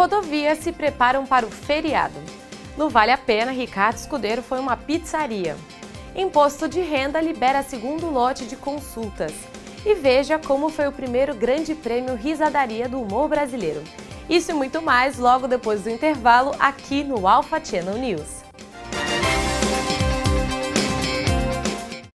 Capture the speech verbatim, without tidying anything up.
Rodovias se preparam para o feriado. No Vale a Pena, Ricardo Escudeiro foi uma pizzaria. Imposto de Renda libera segundo lote de consultas. E veja como foi o primeiro grande prêmio Risadaria do humor brasileiro. Isso e muito mais logo depois do intervalo aqui no Alpha Channel News.